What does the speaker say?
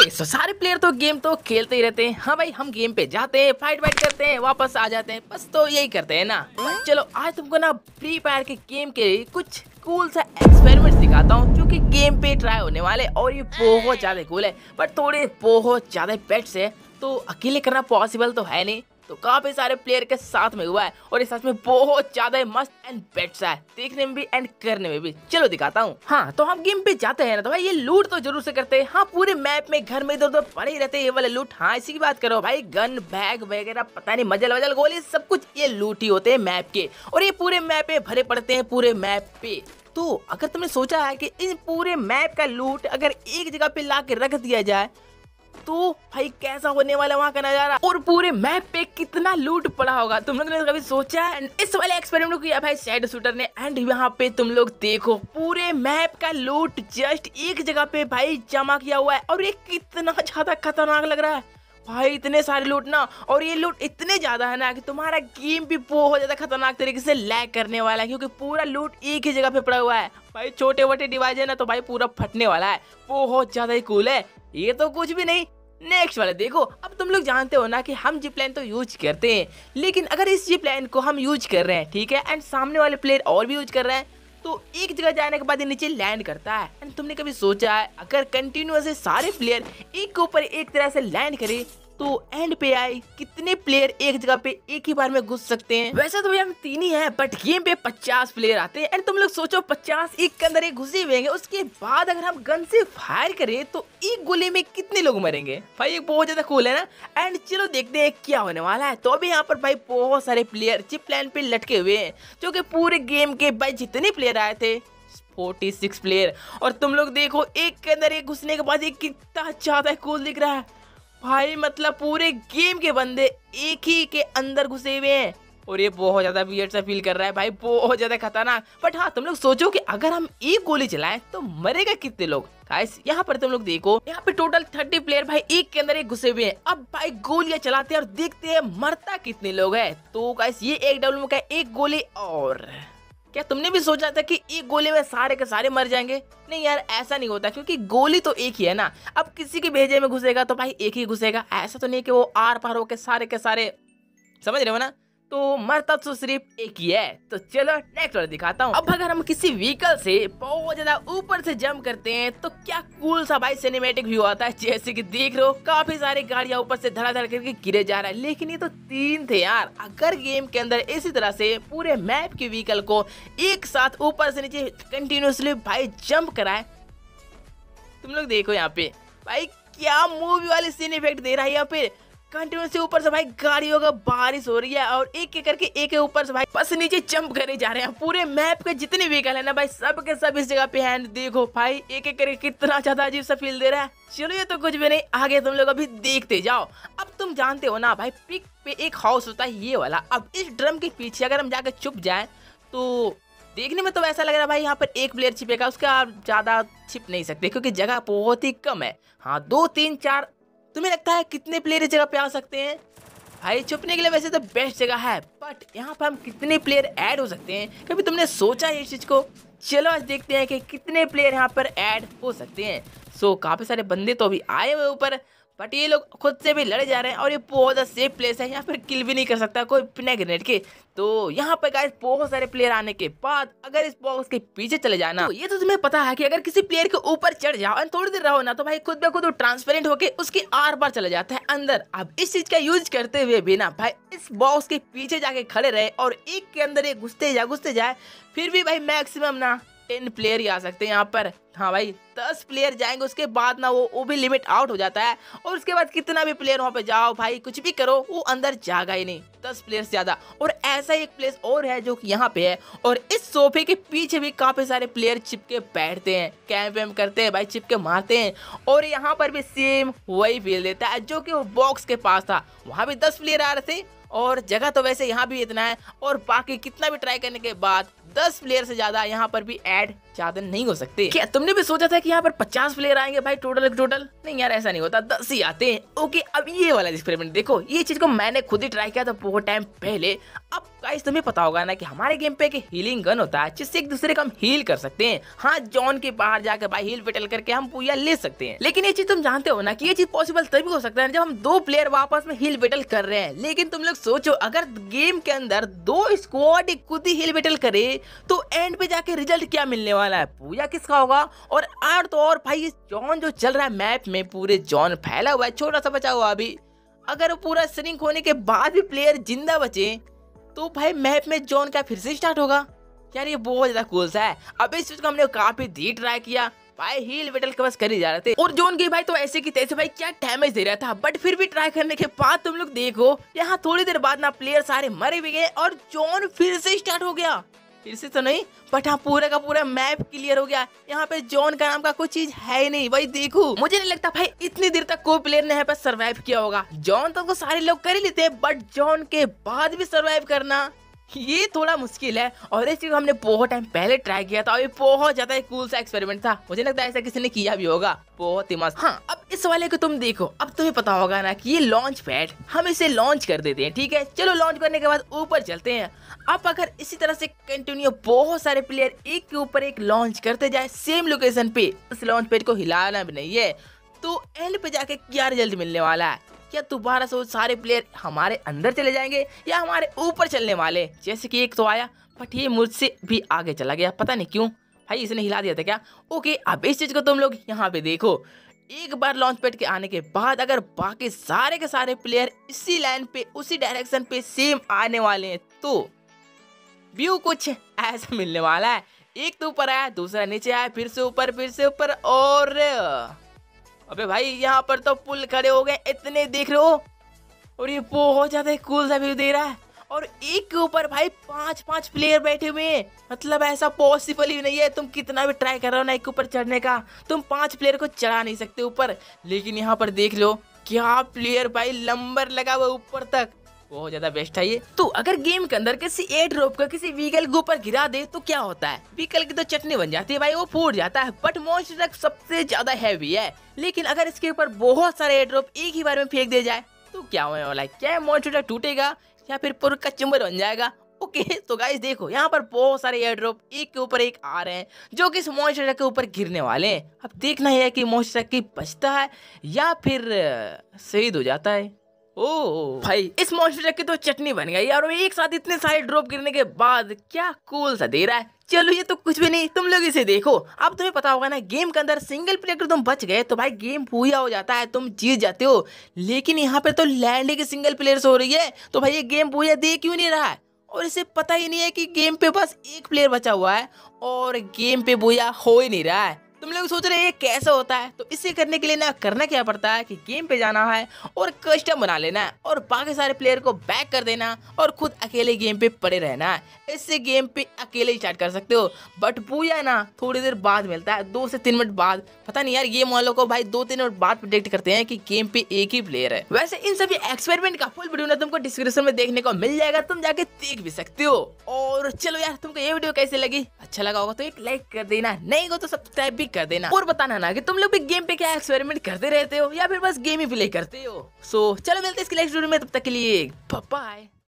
Okay so सारे player तो game तो खेलते ही रहते हैं। हाँ भाई, हम गेम पे जाते हैं, फाइट करते हैं, वापस आ जाते हैं, बस तो यही करते हैं ना। चलो आज तुमको ना फ्री फायर के गेम के कुछ कूल सा एक्सपेरिमेंट दिखाता हूँ जो कि गेम पे ट्राई होने वाले, और ये बहुत ज्यादा कूल है बट थोड़े बहुत ज्यादा पेट्स है, तो अकेले करना पॉसिबल तो है नहीं, तो काफी सारे प्लेयर के साथ में हुआ है और इस साथ में बहुत ज्यादा मस्त एंड बेट्स है, देखने में भी एंड करने में भी। चलो दिखाता हूँ। हाँ तो हम गेम पे जाते हैं ना, तो भाई ये लूट तो जरूर से करते हैं। हाँ पूरे मैप में घर में इधर उधर पड़े ही रहते हैं ये वाले लूट। हाँ इसी की बात करो भाई, गन बैग वगैरह पता नहीं मजल वजल गोली सब कुछ ये लूट ही होते हैं मैप के, और ये पूरे मैप पे भरे पड़ते हैं पूरे मैप पे। तो अगर तुमने सोचा है कि इन पूरे मैप का लूट अगर एक जगह पे ला के रख दिया जाए तो भाई कैसा होने वाला वहाँ का नजारा, और पूरे मैप पे कितना लूट पड़ा होगा, तुम लोग ने कभी सोचा है? इस वाले एक्सपेरिमेंट को किया भाई सैड शूटर ने, एंड यहाँ पे तुम लोग देखो पूरे मैप का लूट जस्ट एक जगह पे भाई जमा किया हुआ है, और ये कितना ज्यादा खतरनाक लग रहा है भाई। इतने सारे लूट ना, और ये लूट इतने ज्यादा है ना कि तुम्हारा गेम भी बहुत ज्यादा खतरनाक तरीके से लैग करने वाला है, क्योंकि पूरा लूट एक ही जगह पे पड़ा हुआ है भाई। छोटे मोटे डिवाइस है ना तो भाई पूरा फटने वाला है, बहुत ज्यादा ही कूल है। ये तो कुछ भी नहीं, नेक्स्ट वाला देखो। अब तुम लोग जानते हो ना कि हम जिप लाइन तो यूज करते हैं, लेकिन अगर इस जिप लाइन को हम यूज कर रहे हैं, ठीक है, एंड सामने वाले प्लेयर और भी यूज कर रहे हैं, तो एक जगह जाने के बाद ये नीचे लैंड करता है। एंड तुमने कभी सोचा है अगर कंटिन्यूअस सारे प्लेयर एक के ऊपर एक तरह से लैंड करे तो एंड पे आए कितने प्लेयर एक जगह पे एक ही बार में घुस सकते हैं? वैसे तो हम 3 ही हैं, बट गेम पे 50 प्लेयर आते हैं। एंड तुम लोग सोचो 50 एक के अंदर एक घुसे हुए हैं, उसके बाद अगर हम गन से फायर करें तो एक गोली में कितने लोग मरेंगे भाई? ये बहुत ज्यादा कूल है ना। एंड चलो देखते हैं क्या होने वाला है। तो अभी यहाँ पर भाई बहुत सारे प्लेयर चिप लाइन पे लटके हुए हैं, जो कि पूरे गेम के भाई जितने प्लेयर आए थे 46 प्लेयर, और तुम लोग देखो एक के अंदर एक घुसने के बाद ये कितना ज्यादा कूल दिख रहा है भाई। मतलब पूरे गेम के बंदे एक ही के अंदर घुसे हुए हैं, और ये बहुत ज्यादा वियर्ड सा फील कर रहा है भाई, बहुत ज्यादा खतरनाक। बट हाँ तुम लोग सोचो कि अगर हम एक गोली चलाएं तो मरेगा कितने लोग? गाइस यहाँ पर तुम लोग देखो, यहाँ पे टोटल 30 प्लेयर भाई एक के अंदर एक घुसे हुए हैं। अब भाई गोलियां चलाते हैं और देखते हैं मरता कितने लोग है। तो गाइस ये एक डब्ल्यू का एक गोली, और क्या तुमने भी सोचा था कि एक गोली में सारे के सारे मर जाएंगे? नहीं यार, ऐसा नहीं होता, क्योंकि गोली तो एक ही है ना। अब किसी के भेजे में घुसेगा तो भाई एक ही घुसेगा, ऐसा तो नहीं कि वो आर पार होके सारे के सारे, समझ रहे हो ना? तो मरता तो सिर्फ एक ही है। तो चलो नेक्स्ट वाला दिखाता हूँ। अब अगर हम किसी व्हीकल से बहुत ज्यादा ऊपर से जंप करते हैं तो क्या कूल सा भाई सिनेमैटिक व्यू आता है। जैसे कि देख रहे हो काफी सारी गाड़ियां ऊपर से धड़ाधड़ करके गिरे जा रहा है, लेकिन ये तो 3 थे यार। अगर गेम के अंदर इसी तरह से पूरे मैप के व्हीकल को एक साथ ऊपर से नीचे कंटिन्यूसली भाई जंप कराए, तुम लोग देखो यहाँ पे भाई क्या मूवी वाले सीन इफेक्ट दे रहा है। यहाँ पे कंटिन्यूस से ऊपर से भाई गाड़ियों का बारिश हो रही है, और एक एक करके एक के ऊपर से भाई बस नीचे जंप करे जा रहे हैं। पूरे मैप के जितने व्हीकल है ना भाई सब के सब इस जगह पे हैं। देखो भाई एक एक करके कितना ज्यादा अजीब सा फील दे रहा है। चलो ये तो कुछ भी नहीं, आगे तुम लोग अभी देखते जाओ। अब तुम जानते हो ना भाई पिक पे एक हाउस होता है ये वाला। अब इस ड्रम के पीछे अगर हम जाकर छुप जाए तो देखने में तो ऐसा लग रहा है भाई यहाँ पर एक प्लेयर छिपेगा, उसका आप ज्यादा छिप नहीं सकते क्योंकि जगह बहुत ही कम है। हाँ 2 3 4, तुम्हें लगता है कितने प्लेयर इस जगह पे आ सकते हैं? भाई छुपने के लिए वैसे तो बेस्ट जगह है, बट यहाँ पर हम कितने प्लेयर ऐड हो सकते हैं? कभी तुमने सोचा है इस चीज को? चलो आज देखते हैं कि कितने प्लेयर यहाँ पर ऐड हो सकते हैं। सो काफी सारे बंदे तो अभी आए हुए ऊपर, बट ये लोग खुद से भी लड़ जा रहे हैं, और ये बहुत ज़्यादा सेफ प्लेस है, यहाँ पर किल भी नहीं कर सकता कोई बिना ग्रेनेड के। तो यहाँ पर गाइस बहुत सारे प्लेयर आने के बाद अगर इस बॉक्स के पीछे चले जाना, तो ये तो तुम्हें पता है कि अगर किसी प्लेयर के ऊपर चढ़ जाओ और थोड़ी देर रहो ना तो भाई खुद ब खुद ट्रांसपेरेंट होके उसके आर पार चला जाता है अंदर। अब इस चीज का यूज करते हुए भी ना भाई इस बॉक्स के पीछे जाके खड़े रहे और एक के अंदर एक घुसते जाए, फिर भी भाई मैक्सिमम ना 10 प्लेयर ही आ सकते हैं यहाँ पर। हाँ भाई 10 प्लेयर जाएंगे, उसके बाद ना वो भी लिमिट आउट हो जाता है, और उसके बाद कितना भी प्लेयर वहाँ पे जाओ भाई कुछ भी करो वो अंदर जाएगा ही नहीं 10 प्लेयर से ज्यादा। और ऐसा ही एक प्लेस और है जो कि यहाँ पे है, और इस सोफे के पीछे भी काफी सारे प्लेयर चिपके बैठते हैं, कैंप वैम्प करते हैं भाई, चिपके मारते हैं, और यहाँ पर भी सेम वही फील देता है जो कि वो बॉक्स के पास था। वहाँ भी 10 प्लेयर आ रहे थे, और जगह तो वैसे यहाँ भी इतना है, और बाकी कितना भी ट्राई करने के बाद 10 प्लेयर से ज्यादा यहाँ पर भी ऐड ज्यादा नहीं हो सकते। क्या तुमने भी सोचा था कि यहाँ पर 50 प्लेयर आएंगे भाई टोटल? नहीं यार ऐसा नहीं होता, 10 ही आते हैं। ओके अब ये वाला एक्सपेरिमेंट देखो, ये चीज को मैंने खुद ही ट्राई किया था बहुत टाइम पहले। अब गाइस तुम्हें पता होगा ना कि हमारे गेम पे एक हीलिंग गन होता है जिससे एक दूसरे को हम हील कर सकते हैं। हाँ, जॉन के बाहर जाकर भाई हील पेटल करके हम पूजा ले सकते हैं। लेकिन ये चीज तुम जानते हो ना कि ये चीज पॉसिबल तभी हो सकता है जब हम दो प्लेयर आपस में हील बेटल कर रहे हैं। लेकिन तुम लोग सोचो, अगर गेम के अंदर दो स्क्वाड खुद ही हील बेटल करे तो एंड पे जाके रिजल्ट क्या मिलने वाला है? पूजा किसका होगा? और तो और भाई ये जॉन जो चल रहा है मैप में, पूरे जॉन फैला हुआ है, छोटा सा बचा हुआ अभी। अगर पूरा श्रिंक होने के बाद भी प्लेयर जिंदा बचे तो भाई मैप में जॉन का फिर से स्टार्ट होगा। यार ये बहुत ज्यादा कूल सा है। अब इस चीज को हमने काफी दी ट्राई किया भाई, हील बेटल के बस कर ही जा रहे थे और जॉन की भाई तो ऐसे की तैसे भाई क्या डैमेज दे रहा था। बट फिर भी ट्राई करने के बाद तुम लोग देखो यहाँ थोड़ी देर बाद ना प्लेयर सारे मरे भी गए और जॉन फिर से स्टार्ट हो गया। फिर से तो नहीं, बट हाँ पूरा का पूरा मैप क्लियर हो गया। यहाँ पे जॉन का नाम का कोई चीज है ही नहीं भाई। देखो मुझे नहीं लगता भाई इतनी देर तक कोई प्लेयर ने यहाँ पे सरवाइव किया होगा। जॉन तो सारे लोग कर ही लेते हैं, बट जॉन के बाद भी सरवाइव करना ये थोड़ा मुश्किल है। और इस चीज हमने बहुत टाइम पहले ट्राई किया था और ये बहुत ज्यादा कूल सा एक्सपेरिमेंट था। मुझे लगता है ऐसा किसी ने किया भी होगा, बहुत ही मस्त। हाँ, अब इस वाले को तुम देखो, अब तुम्हें पता होगा ना कि ये लॉन्च पैड, हम इसे लॉन्च कर देते हैं। ठीक है, चलो लॉन्च करने के बाद ऊपर चलते हैं। अब अगर इसी तरह से कंटिन्यू बहुत सारे प्लेयर एक के ऊपर एक लॉन्च करते जाए सेम लोकेशन पे, इस लॉन्च पैड को हिलाना भी नहीं है, तो एंड पे जाके क्या रिजल्ट मिलने वाला है? क्या दोबारा से वो सारे प्लेयर हमारे अंदर चले जाएंगे या हमारे ऊपर चलने वाले? जैसे कि एक तो आया बट ये मुझसे भी आगे चला गया, पता नहीं क्यों भाई, इसने हिला दिया था क्या? ओके, अब इस चीज को तुम लोग यहाँ पे देखो। एक बार लॉन्च पैड के आने के बाद अगर बाकी सारे के सारे प्लेयर इसी लाइन पे उसी डायरेक्शन पे सेम आने वाले हैं तो व्यू कुछ ऐसा मिलने वाला है। एक तो ऊपर आया, दूसरा नीचे आया, फिर से ऊपर, फिर से ऊपर, और अबे भाई यहाँ पर तो पुल खड़े हो गए इतने, देख रहे हो? और ये बहुत ज्यादा कूल सा व्यू दे रहा है और एक के ऊपर भाई 5-5 प्लेयर बैठे हुए हैं। मतलब ऐसा पॉसिबल ही नहीं है, तुम कितना भी ट्राई कर रहे हो ना एक के ऊपर चढ़ने का, तुम 5 प्लेयर को चढ़ा नहीं सकते ऊपर। लेकिन यहाँ पर देख लो क्या प्लेयर भाई, नंबर लगा हुआ ऊपर तक, बहुत ज्यादा बेस्ट है ये। तो अगर गेम के अंदर किसी एयर ड्रॉप का किसी व्हीकल के ऊपर गिरा दे तो क्या होता है? व्हीकल की तो चटनी बन जाती है भाई, वो फूट जाता है। बट मॉन्स्टर ट्रक सबसे ज्यादा हैवी है, लेकिन अगर इसके ऊपर बहुत सारे एयर ड्रॉप एक ही बार में फेंक दिए जाए तो क्या होने वाला है? क्या मॉन्स्टर ट्रक टूटेगा या फिर पूरा कचुम्बर बन जाएगा? ओके, तो गाइस देखो यहाँ पर बहुत सारे एयर ड्रॉप एक के ऊपर एक आ रहे हैं जो कि इस मॉन्स्टर ट्रक के ऊपर गिरने वाले हैं। अब देखना है कि मॉन्स्टर ट्रक की बचता है या फिर शहीद हो जाता है। ओ भाई, इस मॉन्स्टर ट्रक की तो चटनी बन गई यार, एक साथ इतने सारे ड्रॉप गिरने के बाद क्या कूल सा दे रहा है। चलो ये तो कुछ भी नहीं, तुम लोग इसे देखो। अब तुम्हें पता होगा ना गेम के अंदर सिंगल प्लेयर तुम बच गए तो भाई गेम पूरा हो जाता है, तुम जीत जाते हो। लेकिन यहाँ पे तो लैंड की सिंगल प्लेयर हो रही है, तो भाई ये गेम पूरा दे क्यों नहीं रहा है? और इसे पता ही नहीं है कि गेम पे बस एक प्लेयर बचा हुआ है और गेम पे बोया हो ही नहीं रहा है। तुम लोग सोच रहे हैं ये कैसे होता है? तो इसे करने के लिए ना करना क्या पड़ता है कि गेम पे जाना है और कस्टम बना लेना है और बाकी सारे प्लेयर को बैक कर देना और खुद अकेले गेम पे पड़े रहना है। इससे गेम पे अकेले ही स्टार्ट कर सकते हो। बट पूजा ना थोड़ी देर बाद मिलता है, 2 से 3 मिनट बाद। पता नहीं यार, गेम वालों को भाई 2-3 मिनट बाद प्रेडिक्ट करते हैं कि गेम पे एक ही प्लेयर है। वैसे इन सभी एक्सपेरिमेंट का फुल वीडियो ना तुमको डिस्क्रिप्शन में देखने को मिल जाएगा, तुम जाके देख भी सकते हो। और चलो यार, तुमको ये वीडियो कैसे लगी? अच्छा लगा होगा तो एक लाइक कर देना, नहीं हो तो सब्सक्राइब भी कर देना और बताना ना कि तुम लोग भी गेम पे क्या एक्सपेरिमेंट करते रहते हो या फिर बस गेम ही प्ले करते हो। सो चलो मिलते हैं इसके नेक्स्ट वीडियो में, तब तक के लिए बाय बाय।